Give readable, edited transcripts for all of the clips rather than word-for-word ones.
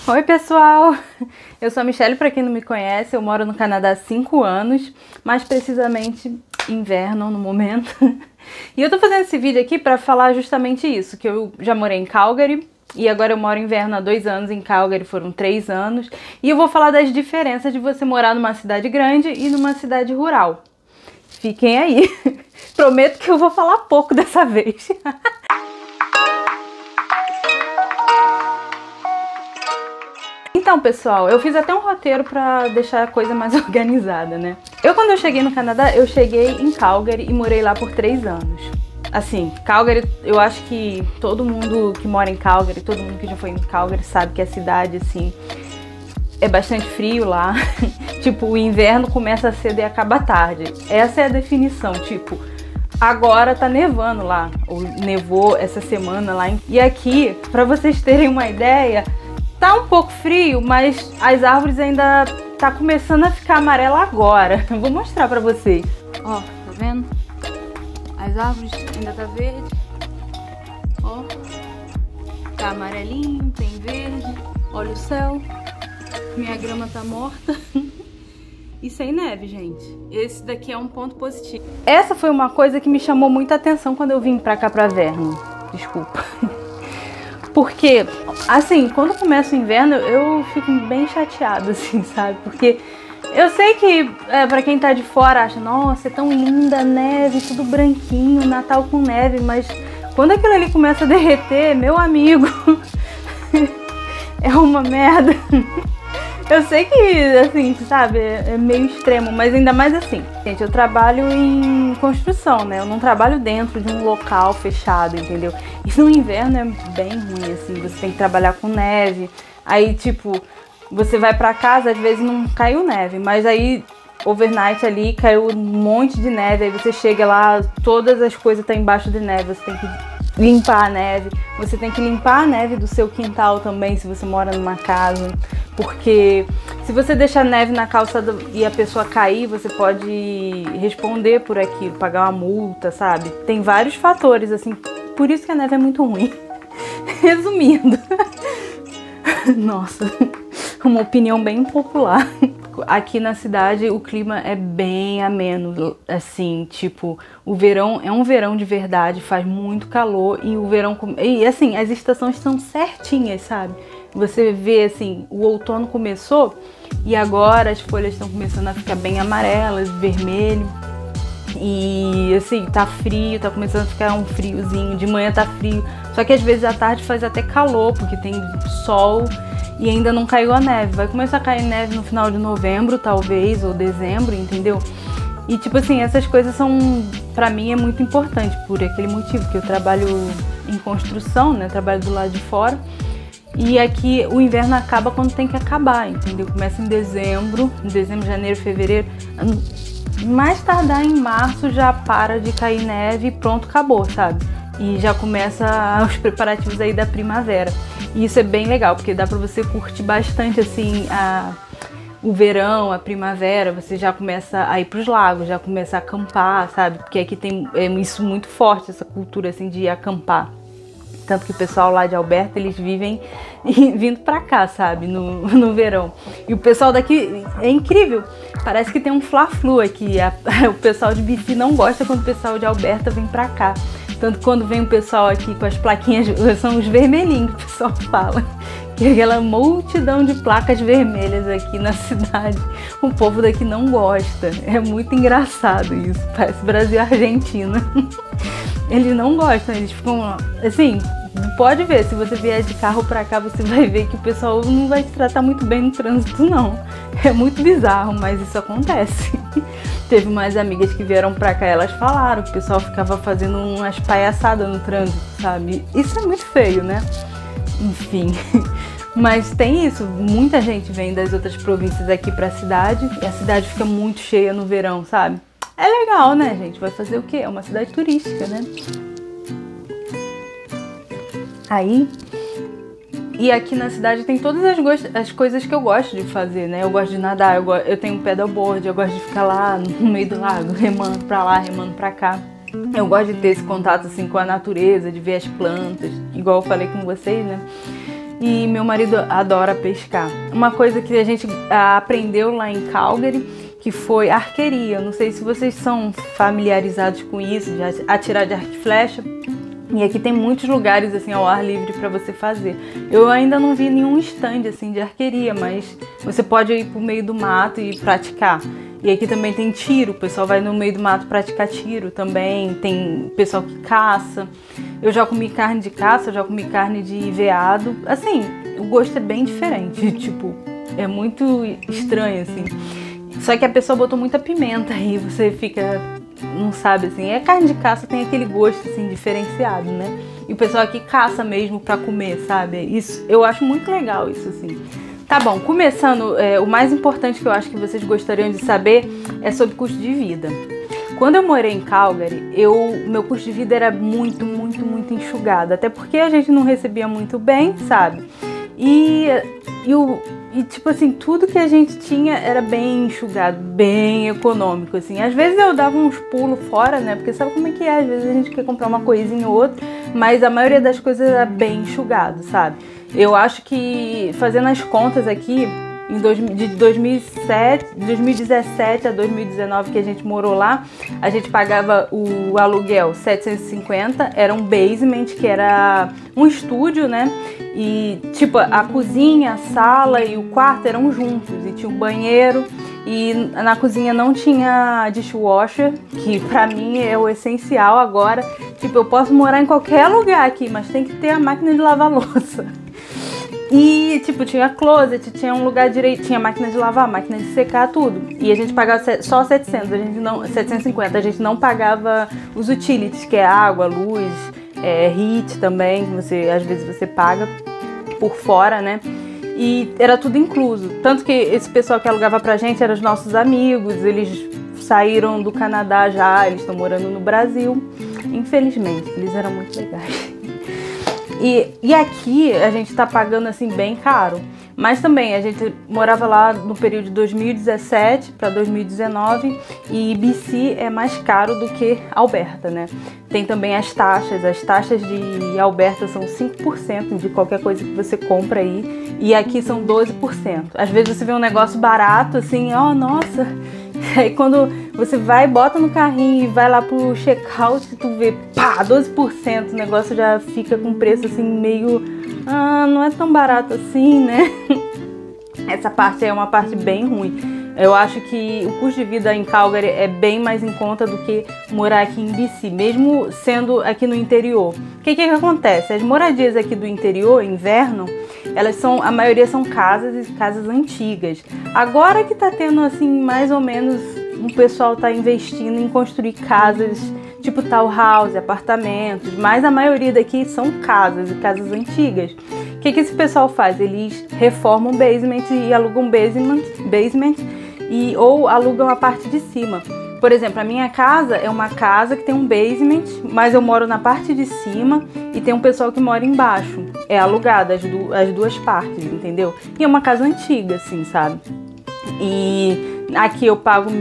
Oi pessoal, eu sou a Michelle, para quem não me conhece, eu moro no Canadá há 5 anos, mais precisamente inverno no momento. E eu tô fazendo esse vídeo aqui para falar justamente isso, que eu já morei em Calgary e agora eu moro inverno há 2 anos, em Calgary foram 3 anos. E eu vou falar das diferenças de você morar numa cidade grande e numa cidade rural. Fiquem aí, prometo que eu vou falar pouco dessa vez. Então, pessoal, eu fiz até um roteiro pra deixar a coisa mais organizada, né? Quando eu cheguei no Canadá, eu cheguei em Calgary e morei lá por 3 anos. Assim, Calgary, eu acho que todo mundo que mora em Calgary, todo mundo que já foi em Calgary sabe que a cidade, assim, é bastante frio lá. Tipo, o inverno começa cedo e acaba tarde. Essa é a definição, tipo, agora tá nevando lá, ou nevou essa semana lá. E aqui, pra vocês terem uma ideia, tá um pouco frio, mas as árvores ainda tá começando a ficar amarela agora. Eu vou mostrar pra vocês. Ó, tá vendo? As árvores ainda tá verde. Ó, tá amarelinho, tem verde. Olha o céu. Minha grama tá morta. E sem neve, gente. Esse daqui é um ponto positivo. Essa foi uma coisa que me chamou muita atenção quando eu vim pra cá pra Vernon. Desculpa. Porque, assim, quando começa o inverno, eu fico bem chateada, assim, sabe? Porque eu sei que, pra quem tá de fora, acha, nossa, é tão linda a neve, tudo branquinho, Natal com neve, mas quando aquilo ali começa a derreter, meu amigo, é uma merda. Eu sei que, assim, sabe, é meio extremo, mas ainda mais assim. Gente, eu trabalho em construção, né? Eu não trabalho dentro de um local fechado, entendeu? E no inverno é bem ruim, assim, você tem que trabalhar com neve. Aí, tipo, você vai pra casa, às vezes não caiu neve, mas aí, overnight ali, caiu um monte de neve. Aí você chega lá, todas as coisas estão embaixo de neve, você tem que limpar a neve. Você tem que limpar a neve do seu quintal também, se você mora numa casa. Porque se você deixar neve na calçada e a pessoa cair, você pode responder por aquilo, pagar uma multa, sabe? Tem vários fatores, assim, por isso que a neve é muito ruim. Resumindo, nossa, uma opinião bem popular. Aqui na cidade o clima é bem ameno, assim, tipo, o verão é um verão de verdade, faz muito calor e o verão, e assim, as estações são certinhas, sabe? Você vê, assim, o outono começou e agora as folhas estão começando a ficar bem amarelas, vermelho. E, assim, tá frio, tá começando a ficar um friozinho. De manhã tá frio, só que às vezes à tarde faz até calor, porque tem sol e ainda não caiu a neve. Vai começar a cair neve no final de novembro, talvez, ou dezembro, entendeu? E, tipo assim, essas coisas são, pra mim, é muito importante por aquele motivo, que eu trabalho em construção, né? Trabalho do lado de fora. E aqui o inverno acaba quando tem que acabar, entendeu? Começa em dezembro, janeiro, fevereiro. Mais tardar em março já para de cair neve e pronto, acabou, sabe? E já começa os preparativos aí da primavera. E isso é bem legal, porque dá pra você curtir bastante, assim, o verão, a primavera. Você já começa a ir pros lagos, já começa a acampar, sabe? Porque aqui tem isso muito forte, essa cultura, assim, de acampar. Tanto que o pessoal lá de Alberta, eles vivem vindo pra cá, sabe, no verão. E o pessoal daqui é incrível, parece que tem um fla-flu aqui. O pessoal de BC não gosta quando o pessoal de Alberta vem pra cá. Tanto que quando vem o pessoal aqui com as plaquinhas, são os vermelhinhos que o pessoal fala. Que é aquela multidão de placas vermelhas aqui na cidade. O povo daqui não gosta. É muito engraçado isso, parece Brasil e Argentina. Eles não gostam, eles ficam assim, pode ver, se você vier de carro pra cá, você vai ver que o pessoal não vai te tratar muito bem no trânsito, não. É muito bizarro, mas isso acontece. Teve umas amigas que vieram pra cá, elas falaram que o pessoal ficava fazendo umas palhaçadas no trânsito, sabe? Isso é muito feio, né? Enfim, mas tem isso, muita gente vem das outras províncias aqui pra cidade e a cidade fica muito cheia no verão, sabe? É legal, né, gente? Vai fazer o quê? É uma cidade turística, né? Aí, e aqui na cidade tem todas as coisas que eu gosto de fazer, né? Eu gosto de nadar, eu tenho um pedalboard, eu gosto de ficar lá no meio do lago, remando pra lá, remando pra cá. Eu gosto de ter esse contato, assim, com a natureza, de ver as plantas, igual eu falei com vocês, né? e meu marido adora pescar. Uma coisa que a gente aprendeu lá em Calgary, que foi arqueria. Não sei se vocês são familiarizados com isso, de atirar de arco e flecha. E aqui tem muitos lugares assim ao ar livre para você fazer. Eu ainda não vi nenhum stand assim de arqueria, mas você pode ir pro meio do mato e praticar. E aqui também tem tiro, o pessoal vai no meio do mato praticar tiro também, tem pessoal que caça. Eu já comi carne de caça, já comi carne de veado. Assim, o gosto é bem diferente, tipo, é muito estranho assim. Só que a pessoa botou muita pimenta e você fica, não sabe assim, carne de caça tem aquele gosto assim diferenciado, né? E o pessoal aqui caça mesmo pra comer, sabe? Isso, eu acho muito legal isso assim. Tá bom, começando, o mais importante que eu acho que vocês gostariam de saber é sobre custo de vida. Quando eu morei em Calgary, meu custo de vida era muito enxugado, até porque a gente não recebia muito bem, sabe? E tipo assim, tudo que a gente tinha era bem enxugado, bem econômico, assim. Às vezes eu dava uns pulos fora, né? Porque sabe como é que é? Às vezes a gente quer comprar uma coisinha ou outra, mas a maioria das coisas era bem enxugado, sabe? Eu acho que, fazendo as contas aqui, de 2017 a 2019 que a gente morou lá, a gente pagava o aluguel 750, era um basement, que era um estúdio, né? E tipo, a cozinha, a sala e o quarto eram juntos, e tinha um banheiro, e na cozinha não tinha dishwasher, que pra mim é o essencial agora. Tipo, eu posso morar em qualquer lugar aqui, mas tem que ter a máquina de lavar louça. E, tipo, tinha closet, tinha um lugar direito, tinha máquina de lavar, máquina de secar, tudo. E a gente pagava só 750, a gente não pagava os utilities, que é água, luz, heat também, às vezes você paga por fora, né? E era tudo incluso. Tanto que esse pessoal que alugava pra gente eram os nossos amigos, eles saíram do Canadá já, eles estão morando no Brasil. Infelizmente, eles eram muito legais. E aqui a gente tá pagando assim bem caro, mas também a gente morava lá no período de 2017 para 2019 e BC é mais caro do que Alberta, né? Tem também as taxas de Alberta são 5% de qualquer coisa que você compra aí, e aqui são 12%. Às vezes você vê um negócio barato assim, nossa, aí quando você vai, bota no carrinho e vai lá pro checkout, tu vê, pá, 12%, o negócio já fica com preço assim meio, não é tão barato assim, né? Essa parte é uma parte bem ruim. Eu acho que o custo de vida em Calgary é bem mais em conta do que morar aqui em BC, mesmo sendo aqui no interior. O que acontece? As moradias aqui do interior, inverno, a maioria são casas e casas antigas. Agora que tá tendo assim, mais ou menos, o pessoal tá investindo em construir casas tipo townhouse, apartamentos, mas a maioria daqui são casas e casas antigas. O que esse pessoal faz? Eles reformam basement e alugam basement ou alugam a parte de cima. Por exemplo, a minha casa é uma casa que tem um basement, mas eu moro na parte de cima e tem um pessoal que mora embaixo. É alugado as duas partes, entendeu? E é uma casa antiga, assim, sabe? E aqui eu pago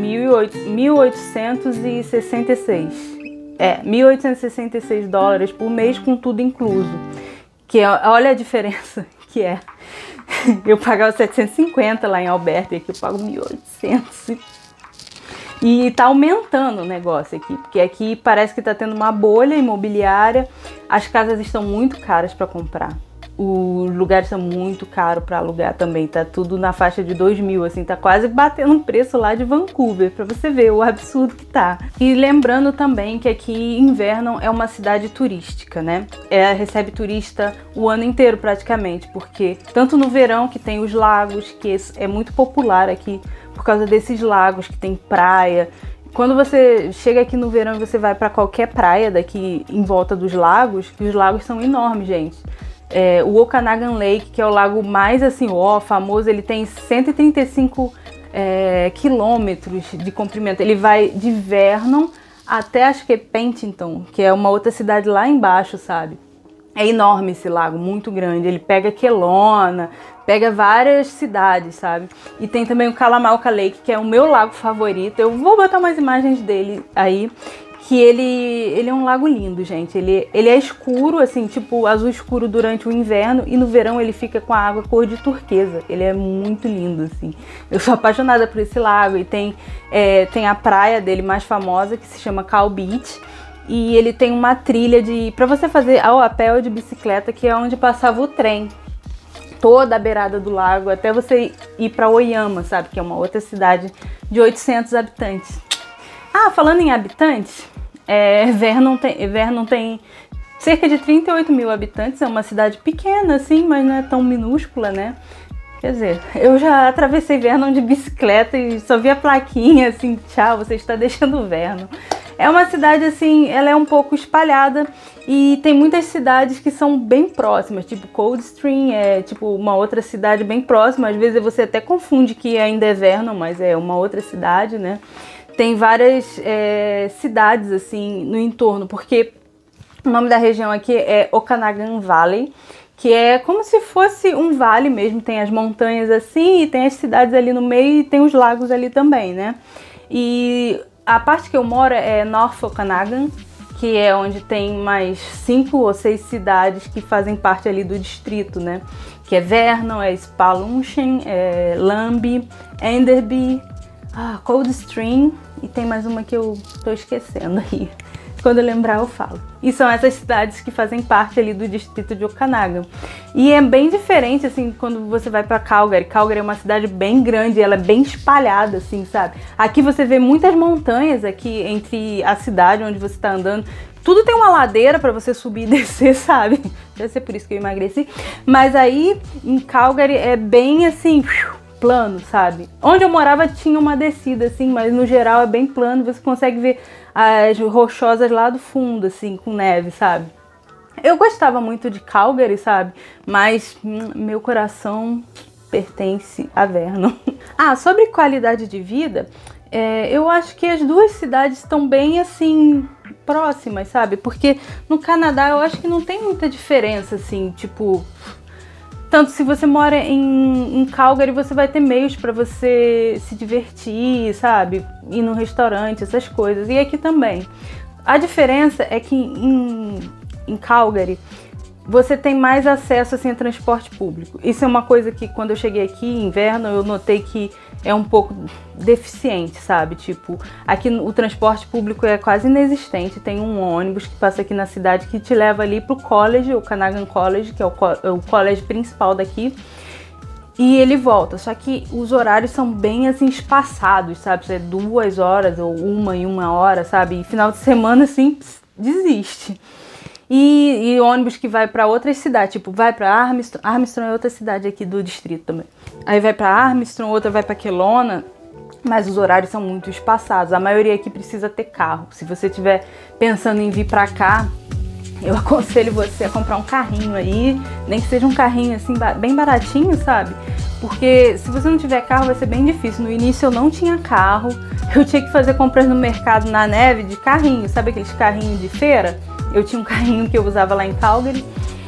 1.866 dólares por mês com tudo incluso. Olha a diferença que é. Eu pagava 750 lá em Alberta e aqui eu pago 1.800. E tá aumentando o negócio aqui, porque aqui parece que tá tendo uma bolha imobiliária. As casas estão muito caras para comprar. Os lugares são muito caros para alugar também, tá tudo na faixa de 2.000, assim, tá quase batendo um preço lá de Vancouver, para você ver o absurdo que tá. E lembrando também que aqui inverno é uma cidade turística, né? Recebe turista o ano inteiro praticamente, porque tanto no verão que tem os lagos, que é muito popular aqui por causa desses lagos que tem praia. Quando você chega aqui no verão e você vai para qualquer praia daqui em volta dos lagos, que os lagos são enormes, gente. O Okanagan Lake, que é o lago mais assim, famoso, ele tem 135 quilômetros de comprimento. Ele vai de Vernon até acho que Penticton, que é uma outra cidade lá embaixo, sabe? É enorme esse lago, muito grande. Ele pega Kelowna, pega várias cidades, sabe? E tem também o Kalamalka Lake, que é o meu lago favorito. Eu vou botar umas imagens dele aí. que ele é um lago lindo, gente. Ele é escuro, assim, tipo azul escuro durante o inverno, e no verão ele fica com a água cor de turquesa. Ele é muito lindo, assim. Eu sou apaixonada por esse lago, e tem a praia dele mais famosa, que se chama Cow Beach, e ele tem uma trilha pra você fazer a pé ou de bicicleta, que é onde passava o trem. Toda a beirada do lago, até você ir para Oyama, sabe? Que é uma outra cidade de 800 habitantes. Ah, falando em habitantes, Vernon tem cerca de 38 mil habitantes. É uma cidade pequena, assim, mas não é tão minúscula, né? Quer dizer, eu já atravessei Vernon de bicicleta e só vi a plaquinha, assim, tchau, você está deixando Vernon. É uma cidade, assim, ela é um pouco espalhada e tem muitas cidades que são bem próximas, tipo Coldstream é tipo uma outra cidade bem próxima. Às vezes você até confunde que ainda é Vernon, mas é uma outra cidade, né? Tem várias cidades, assim, no entorno, porque o nome da região aqui é Okanagan Valley, que é como se fosse um vale mesmo. Tem as montanhas assim, e tem as cidades ali no meio, e tem os lagos ali também, né? E a parte que eu moro é North Okanagan, que é onde tem mais 5 ou 6 cidades que fazem parte ali do distrito, né? Que é Vernon, é Spalunchen, é Lambie, Enderby, Coldstream, e tem mais uma que eu tô esquecendo aí. Quando eu lembrar eu falo. E são essas cidades que fazem parte ali do distrito de Okanagan. E é bem diferente, assim, quando você vai pra Calgary. Calgary é uma cidade bem grande, ela é bem espalhada, assim, sabe? Aqui você vê muitas montanhas aqui entre a cidade onde você tá andando. Tudo tem uma ladeira pra você subir e descer, sabe? Deve ser por isso que eu emagreci. Mas aí, em Calgary, é bem, assim, plano, sabe? Onde eu morava tinha uma descida, assim, mas no geral é bem plano. Você consegue ver as rochosas lá do fundo, assim, com neve, sabe? Eu gostava muito de Calgary, sabe? Mas meu coração pertence a Vernon. Sobre qualidade de vida, eu acho que as duas cidades estão bem, assim, próximas, sabe? Porque no Canadá eu acho que não tem muita diferença, assim, tipo... Tanto se você mora em Calgary, você vai ter meios para você se divertir, sabe? Ir no restaurante, essas coisas. E aqui também. A diferença é que em Calgary você tem mais acesso, assim, a transporte público. Isso é uma coisa que quando eu cheguei aqui em inverno eu notei que é um pouco deficiente, sabe? Tipo, aqui o transporte público é quase inexistente. Tem um ônibus que passa aqui na cidade que te leva ali pro college, o Okanagan College, que é o college principal daqui. E ele volta, só que os horários são bem, assim, espaçados, sabe? É 2 horas ou 1 hora, sabe? E final de semana, assim, desiste. E ônibus que vai para outras cidades, tipo, vai para Armstrong. Armstrong é outra cidade aqui do distrito também. Aí vai para Armstrong, outra vai para Kelowna, mas os horários são muito espaçados. A maioria aqui precisa ter carro. Se você estiver pensando em vir para cá, eu aconselho você a comprar um carrinho aí, nem que seja um carrinho assim bem baratinho, sabe? Porque se você não tiver carro vai ser bem difícil. No início eu não tinha carro, eu tinha que fazer compras no mercado na neve de carrinho, sabe aqueles carrinhos de feira? Eu tinha um carrinho que eu usava lá em Calgary,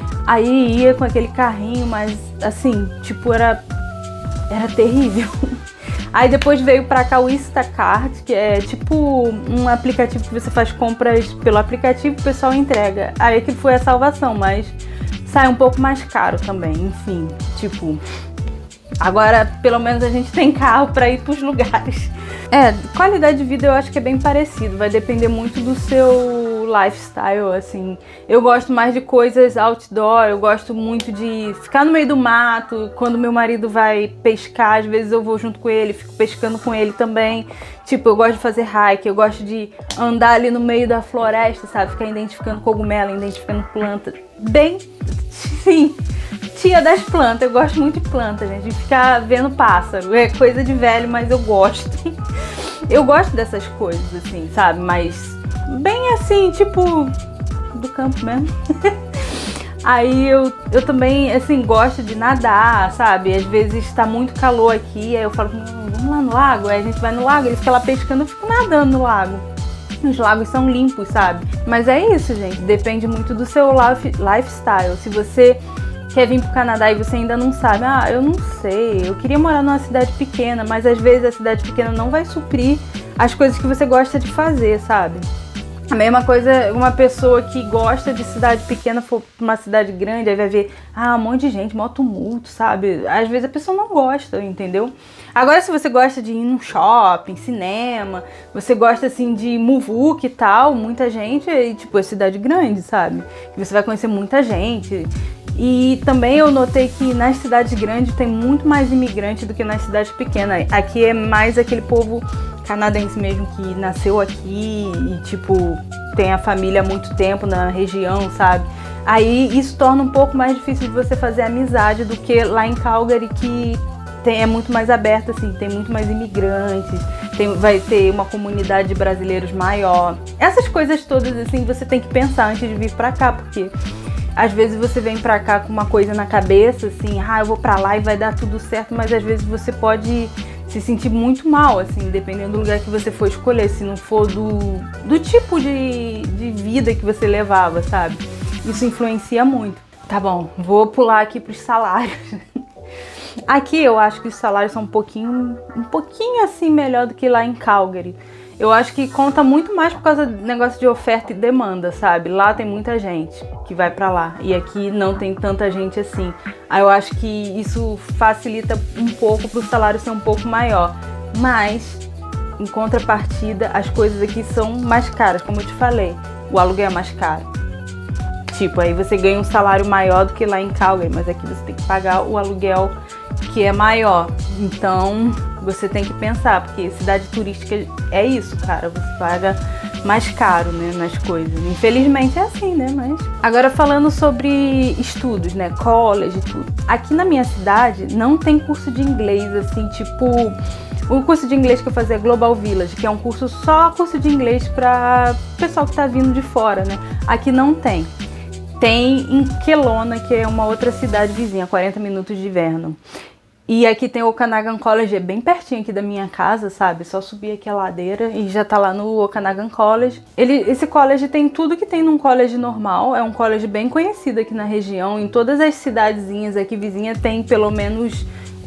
aí ia com aquele carrinho, mas assim, tipo, era terrível. Aí depois veio pra cá o Instacart, que é tipo um aplicativo que você faz compras pelo aplicativo e o pessoal entrega. Aí que foi a salvação, mas sai um pouco mais caro também, enfim, tipo... Agora, pelo menos a gente tem carro pra ir pros lugares. Qualidade de vida eu acho que é bem parecido, vai depender muito do seu lifestyle, assim. Eu gosto mais de coisas outdoor, eu gosto muito de ficar no meio do mato. Quando meu marido vai pescar, às vezes eu vou junto com ele, fico pescando com ele também. Tipo, eu gosto de fazer hike, eu gosto de andar ali no meio da floresta, sabe? Ficar identificando cogumelo, identificando planta. Bem, sim, tia das plantas, eu gosto muito de planta, gente, de ficar vendo pássaro. É coisa de velho, mas eu gosto. Eu gosto dessas coisas, assim, sabe? Mas bem assim, tipo, do campo mesmo. Aí eu também, assim, gosto de nadar, sabe? Às vezes tá muito calor aqui, aí eu falo, vamos lá no lago. Aí a gente vai no lago, ele fica lá pescando, eu fico nadando no lago. Os lagos são limpos, sabe? Mas é isso, gente, depende muito do seu lifestyle. Se você quer vir pro Canadá e você ainda não sabe, eu não sei, eu queria morar numa cidade pequena, mas às vezes a cidade pequena não vai suprir as coisas que você gosta de fazer, sabe? A mesma coisa, uma pessoa que gosta de cidade pequena for pra uma cidade grande, aí vai ver, um monte de gente, mó tumulto, sabe? Às vezes a pessoa não gosta, entendeu? Agora, se você gosta de ir num shopping, cinema, você gosta, assim, de muvuca e tal, muita gente, aí, tipo, é cidade grande, sabe? E você vai conhecer muita gente. E também eu notei que nas cidades grandes tem muito mais imigrante do que nas cidades pequenas. Aqui é mais aquele povo canadense mesmo que nasceu aqui e, tipo, tem a família há muito tempo na região, sabe? Aí isso torna um pouco mais difícil de você fazer amizade do que lá em Calgary, que é muito mais aberto, assim, tem muito mais imigrantes, vai ter uma comunidade de brasileiros maior. Essas coisas todas, assim, você tem que pensar antes de vir pra cá, porque às vezes você vem pra cá com uma coisa na cabeça, assim, eu vou pra lá e vai dar tudo certo, mas às vezes você pode se sentir muito mal, assim, dependendo do lugar que você for escolher, se não for do tipo de vida que você levava, sabe? Isso influencia muito. Tá bom, vou pular aqui pros salários. Aqui eu acho que os salários são um pouquinho assim melhor do que lá em Calgary. Eu acho que conta muito mais por causa do negócio de oferta e demanda, sabe? Lá tem muita gente que vai pra lá e aqui não tem tanta gente assim. Aí eu acho que isso facilita um pouco pro salário ser um pouco maior. Mas, em contrapartida, as coisas aqui são mais caras, como eu te falei. O aluguel é mais caro. Tipo, aí você ganha um salário maior do que lá em Calgary, mas aqui você tem que pagar o aluguel que é maior. Então, você tem que pensar, porque cidade turística é isso, cara. Você paga mais caro, né, nas coisas. Infelizmente é assim, né, mas... Agora falando sobre estudos, né, college e tudo. Aqui na minha cidade não tem curso de inglês, assim, tipo... O curso de inglês que eu fazia é Global Village, que é um curso de inglês para pessoal que tá vindo de fora, né. Aqui não tem. Tem em Kelowna, que é uma outra cidade vizinha, 40 minutos de Vernon. E aqui tem o Okanagan College, é bem pertinho aqui da minha casa, sabe? Só subir aqui a ladeira e já tá lá no Okanagan College. Esse college tem tudo que tem num college normal, é um college bem conhecido aqui na região. Em todas as cidadezinhas aqui vizinhas tem pelo menos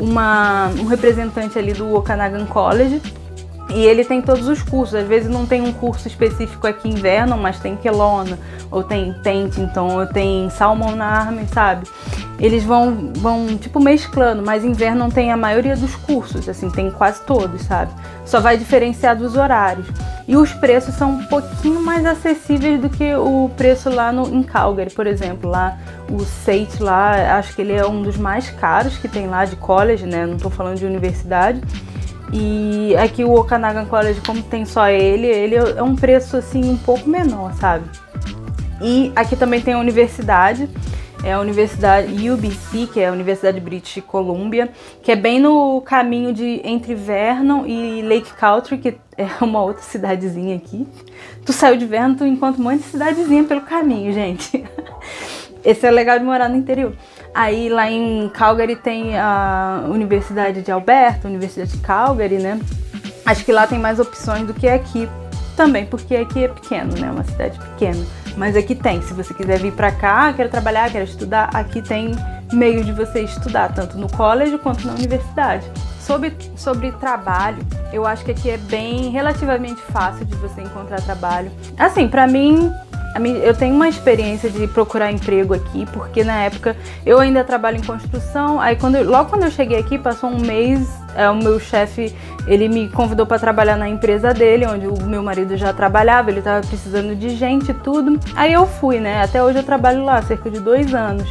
um representante ali do Okanagan College. E ele tem todos os cursos, às vezes não tem um curso específico aqui em Vernon, mas tem Kelowna, ou tem Penticton, ou tem Salmon Arm, sabe? Eles vão tipo mesclando, mas em Vernon tem a maioria dos cursos, assim, tem quase todos, sabe? Só vai diferenciar dos horários. E os preços são um pouquinho mais acessíveis do que o preço lá em Calgary, por exemplo. Lá, o SAIT lá, acho que ele é um dos mais caros que tem lá de college, né? Não tô falando de universidade. E aqui o Okanagan College, como tem só ele é um preço assim um pouco menor, sabe? E aqui também tem a universidade, é a Universidade UBC, que é a Universidade British Columbia, que é bem no caminho entre Vernon e Lake Country, que é uma outra cidadezinha aqui. Tu saiu de Vernon, tu encontra um monte de cidadezinha pelo caminho, gente. Esse é legal de morar no interior. Aí lá em Calgary tem a Universidade de Alberta, a Universidade de Calgary, né? Acho que lá tem mais opções do que aqui também, porque aqui é pequeno, né? Uma cidade pequena. Mas aqui tem, se você quiser vir pra cá, quer trabalhar, quer estudar, aqui tem meios de você estudar, tanto no college quanto na universidade. Sobre trabalho, eu acho que aqui é relativamente fácil de você encontrar trabalho. Assim, pra mim, eu tenho uma experiência de procurar emprego aqui, porque na época eu ainda trabalho em construção, aí logo quando eu cheguei aqui, passou um mês, o meu chefe, ele me convidou para trabalhar na empresa dele, onde o meu marido já trabalhava, ele estava precisando de gente e tudo, aí eu fui, né, até hoje eu trabalho lá, cerca de 2 anos.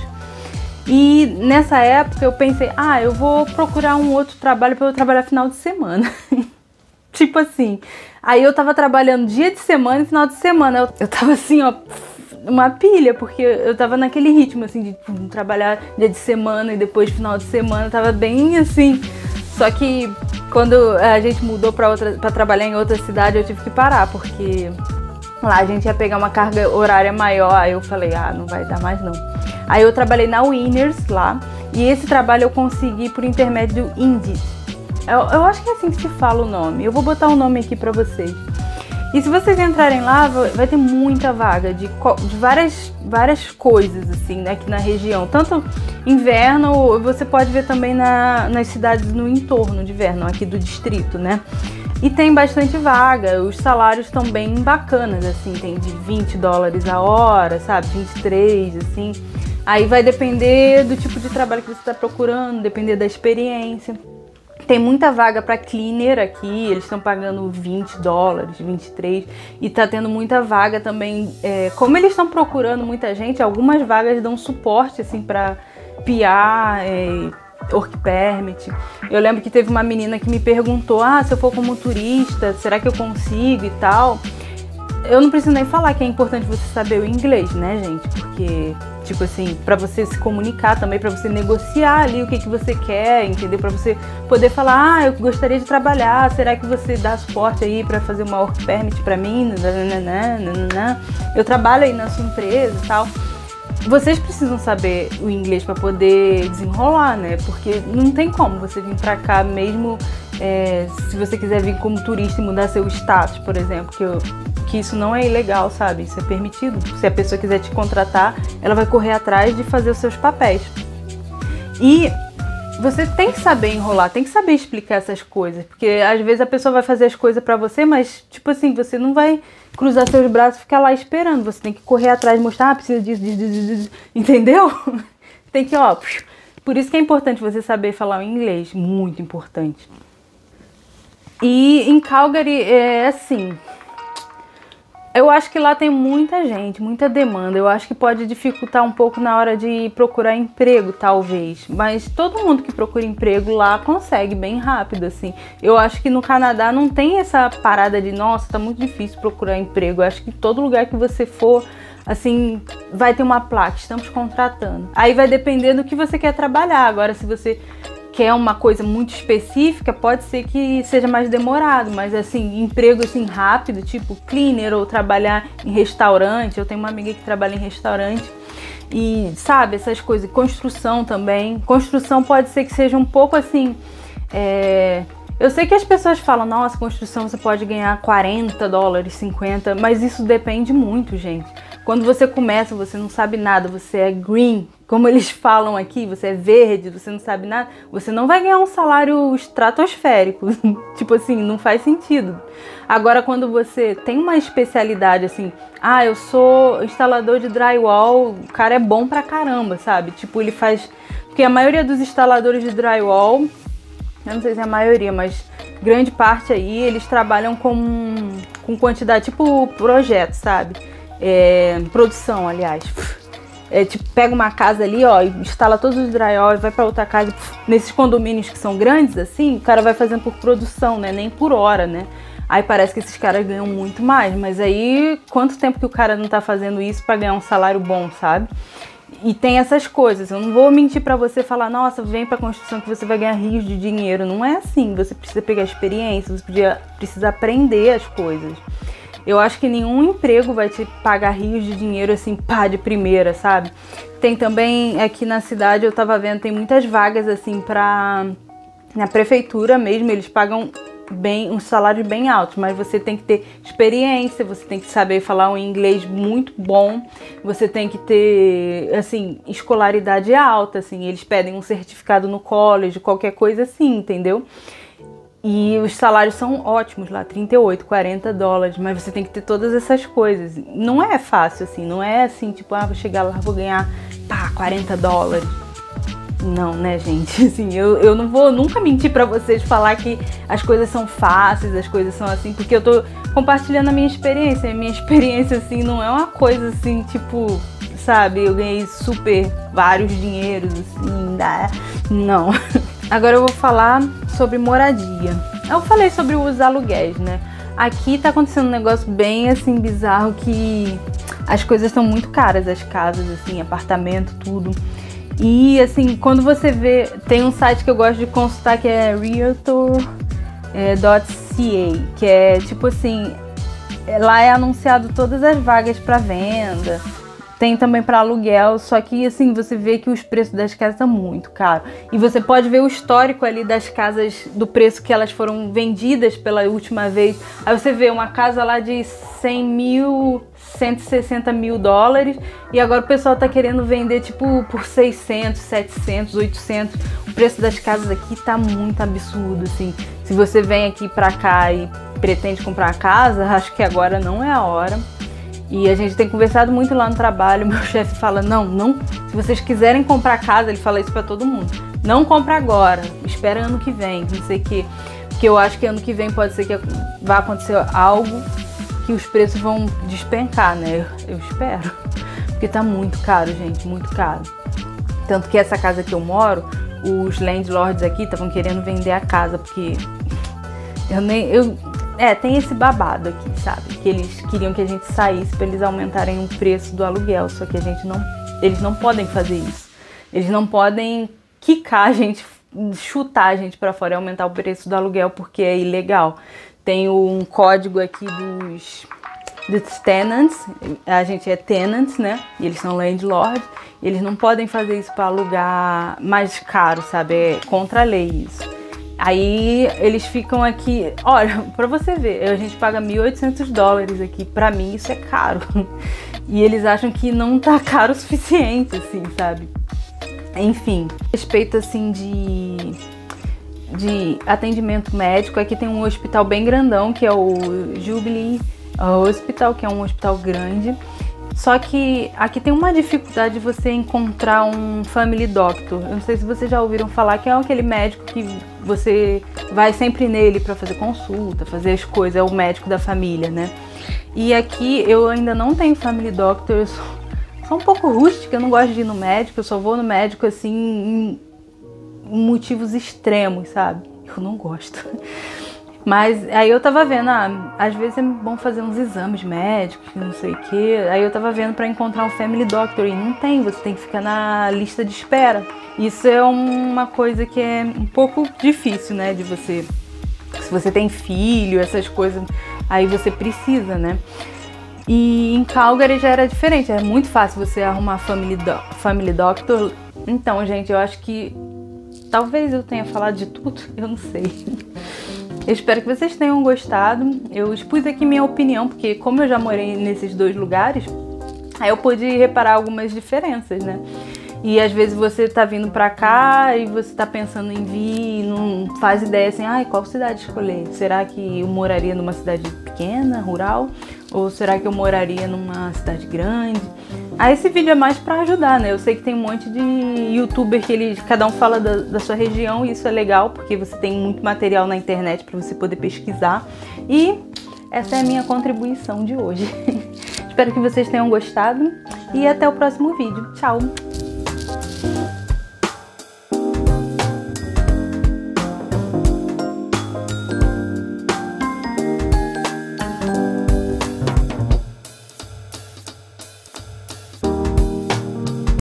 E nessa época eu pensei, eu vou procurar um outro trabalho para eu trabalhar final de semana. Tipo assim, aí eu tava trabalhando dia de semana e final de semana, eu tava assim, ó, uma pilha, porque eu tava naquele ritmo, assim, de trabalhar dia de semana e depois final de semana, tava bem assim. Só que quando a gente mudou pra trabalhar em outra cidade, eu tive que parar, porque lá a gente ia pegar uma carga horária maior, aí eu falei, não vai dar mais não. Aí eu trabalhei na Winners lá, e esse trabalho eu consegui por intermédio do Indeed. Eu acho que é assim que se fala o nome. Eu vou botar o nome aqui pra vocês. E se vocês entrarem lá, vai ter muita vaga de várias coisas, assim, aqui na região. Tanto inverno, você pode ver também nas cidades no entorno de Vernon, aqui do distrito, né? E tem bastante vaga, os salários estão bem bacanas, assim, tem de $20 a hora, sabe, 23, assim. Aí vai depender do tipo de trabalho que você está procurando, depender da experiência. Tem muita vaga para cleaner aqui, eles estão pagando $20, 23, e tá tendo muita vaga também. Como eles estão procurando muita gente, algumas vagas dão suporte assim para PR, work permit. Eu lembro que teve uma menina que me perguntou: se eu for como turista, será que eu consigo e tal? Eu não preciso nem falar que é importante você saber o inglês, né, gente? Porque, tipo assim, pra você se comunicar também, pra você negociar ali o que você quer, entendeu? Pra você poder falar: eu gostaria de trabalhar, será que você dá suporte aí pra fazer uma work permit pra mim? Eu trabalho aí na sua empresa e tal. Vocês precisam saber o inglês para poder desenrolar, né? Porque não tem como você vir para cá mesmo se você quiser vir como turista e mudar seu status, por exemplo, que isso não é ilegal, sabe? Isso é permitido. Se a pessoa quiser te contratar, ela vai correr atrás de fazer os seus papéis. E você tem que saber enrolar, tem que saber explicar essas coisas, porque às vezes a pessoa vai fazer as coisas pra você, mas tipo assim, você não vai cruzar seus braços e ficar lá esperando, você tem que correr atrás, mostrar, precisa disso, entendeu? Tem que, por isso que é importante você saber falar o inglês, muito importante. E em Calgary é assim, eu acho que lá tem muita gente, muita demanda. Eu acho que pode dificultar um pouco na hora de procurar emprego, talvez. Mas todo mundo que procura emprego lá consegue bem rápido, assim. Eu acho que no Canadá não tem essa parada de, nossa, tá muito difícil procurar emprego. Eu acho que todo lugar que você for, assim, vai ter uma placa, estamos contratando. Aí vai depender do que você quer trabalhar. Agora, se você quer uma coisa muito específica, pode ser que seja mais demorado, mas assim, emprego assim rápido, tipo cleaner ou trabalhar em restaurante. Eu tenho uma amiga que trabalha em restaurante e sabe, essas coisas, construção também. Construção pode ser que seja um pouco assim, eu sei que as pessoas falam, nossa, construção você pode ganhar $40, 50, mas isso depende muito, gente. Quando você começa, você não sabe nada, você é green, como eles falam aqui, você é verde, você não sabe nada, você não vai ganhar um salário estratosférico. Tipo assim, não faz sentido. Agora, quando você tem uma especialidade assim, eu sou instalador de drywall, o cara é bom pra caramba, sabe? Tipo, ele faz... Porque a maioria dos instaladores de drywall, eu não sei se é a maioria, mas grande parte aí, eles trabalham com quantidade, tipo projeto, sabe? Produção, aliás. Tipo, pega uma casa ali, instala todos os drywall e vai pra outra casa. Nesses condomínios que são grandes, assim, o cara vai fazendo por produção, né? Nem por hora, né? Aí parece que esses caras ganham muito mais, mas aí quanto tempo que o cara não tá fazendo isso pra ganhar um salário bom, sabe? E tem essas coisas, eu não vou mentir pra você e falar, nossa, vem pra construção que você vai ganhar rios de dinheiro. Não é assim, você precisa pegar experiência, você precisa aprender as coisas. Eu acho que nenhum emprego vai te pagar rios de dinheiro assim, de primeira, sabe? Tem também, aqui na cidade, eu tava vendo, tem muitas vagas assim na prefeitura mesmo, eles pagam bem, um salário bem alto, mas você tem que ter experiência, você tem que saber falar um inglês muito bom, você tem que ter, assim, escolaridade alta, assim, eles pedem um certificado no college, qualquer coisa assim, entendeu? E os salários são ótimos lá, $38, $40, mas você tem que ter todas essas coisas. Não é fácil, assim, não é assim, tipo, vou chegar lá, vou ganhar, $40. Não, né, gente? Assim, eu não vou nunca mentir pra vocês, falar que as coisas são fáceis, as coisas são assim, porque eu tô compartilhando a minha experiência. A minha experiência, assim, não é uma coisa assim, tipo, sabe, eu ganhei super vários dinheiros, assim, não. Agora eu vou falar sobre moradia. Eu falei sobre os aluguéis, né? Aqui tá acontecendo um negócio bem, assim, bizarro, que as coisas estão muito caras, as casas, assim, apartamento, tudo. E, assim, quando você vê... Tem um site que eu gosto de consultar que é Realtor.ca, que é, tipo assim... Lá é anunciado todas as vagas para venda. tem também para aluguel, só que assim, você vê que os preços das casas estão muito caros. E você pode ver o histórico ali das casas, do preço que elas foram vendidas pela última vez. Aí você vê uma casa lá de 100 mil, 160 mil dólares, e agora o pessoal tá querendo vender tipo por 600, 700, 800. O preço das casas aqui tá muito absurdo, assim. Se você vem aqui pra cá e pretende comprar uma casa, acho que agora não é a hora. E a gente tem conversado muito lá no trabalho, meu chefe fala, não, se vocês quiserem comprar casa, ele fala isso pra todo mundo, não compra agora, espera ano que vem, não sei o quê, porque eu acho que ano que vem pode ser que vá acontecer algo que os preços vão despencar, né, eu espero, porque tá muito caro, gente, muito caro. Tanto que essa casa que eu moro, os landlords aqui estavam querendo vender a casa, porque tem esse babado aqui, sabe? Que eles queriam que a gente saísse para eles aumentarem o preço do aluguel, só que eles não podem fazer isso. Eles não podem quicar a gente, chutar a gente para fora e aumentar o preço do aluguel, porque é ilegal. Tem um código aqui dos tenants, a gente é tenants, né? E eles são landlords, e eles não podem fazer isso para alugar mais caro, sabe? É contra a lei isso. Aí eles ficam aqui, olha, pra você ver, a gente paga 1.800 dólares aqui, pra mim isso é caro. E eles acham que não tá caro o suficiente, assim, sabe? Enfim, a respeito assim de atendimento médico, aqui tem um hospital bem grandão, que é o Jubilee Hospital, que é um hospital grande. Só que aqui tem uma dificuldade de você encontrar um family doctor. Eu não sei se vocês já ouviram falar, que é aquele médico que você vai sempre nele para fazer consulta, fazer as coisas, é o médico da família, né? E aqui eu ainda não tenho family doctor, eu sou um pouco rústica, eu não gosto de ir no médico, eu só vou no médico assim em motivos extremos, sabe? Eu não gosto. Mas aí eu tava vendo, às vezes é bom fazer uns exames médicos, não sei o que. Aí eu tava vendo pra encontrar um family doctor e não tem, você tem que ficar na lista de espera. Isso é uma coisa que é um pouco difícil, né, de você... Se você tem filho, essas coisas, aí você precisa, né? E em Calgary já era diferente, era muito fácil você arrumar family doctor. Então, gente, eu acho que talvez eu tenha falado de tudo, eu não sei. Eu espero que vocês tenham gostado. Eu expus aqui minha opinião, porque como eu já morei nesses dois lugares, aí eu pude reparar algumas diferenças, né? E às vezes você tá vindo pra cá e você tá pensando em vir e não faz ideia assim, qual cidade escolher? Será que eu moraria numa cidade pequena, rural? Ou será que eu moraria numa cidade grande? Aí esse vídeo é mais pra ajudar, né? Eu sei que tem um monte de youtuber que cada um fala da sua região, e isso é legal, porque você tem muito material na internet pra você poder pesquisar. E essa é a minha contribuição de hoje. Espero que vocês tenham gostado e até o próximo vídeo. Tchau!